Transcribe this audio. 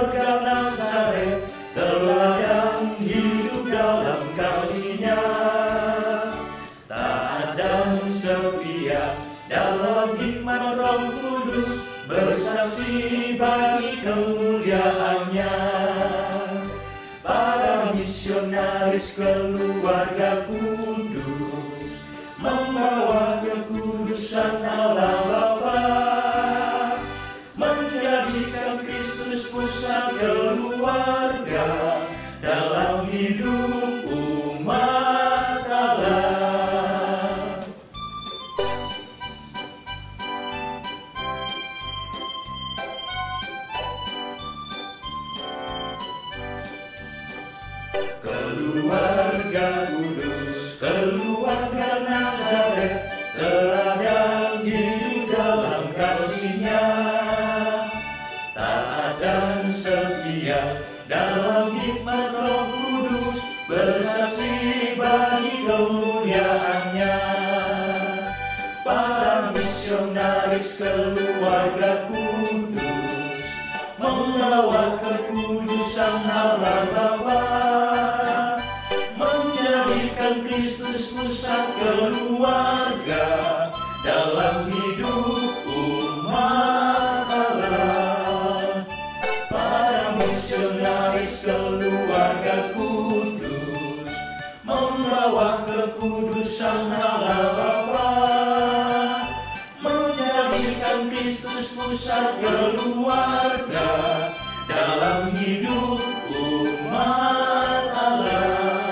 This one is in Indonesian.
warga Nazaret, teladan hidup dalam kasih-Nya. Taat dan setia dalam hikmat Roh Kudus, bersaksi bagi kemuliaan-Nya. Para misionaris keluarga kudus, membawa kekudusan Allah Bapa, menjadikan Kristus pusat keluarga dalam hidup umat Allah. Keluarga kudus, keluarga Nazaret, teladan hidup dalam kasih-Nya. Taat dan setia dalam hikmat Roh Kudus, bersaksi bagi kemuliaan-Nya. Para misionaris keluarga kudus, membawa kekudusan Allah Bapa, menjadikan Kristus pusat keluarga dalam hidup umat Allah. Para misionaris keluarga kudus, membawa kekudusan Allah Bapa, menjadikan Kristus pusat keluarga dalam hidup umat Allah.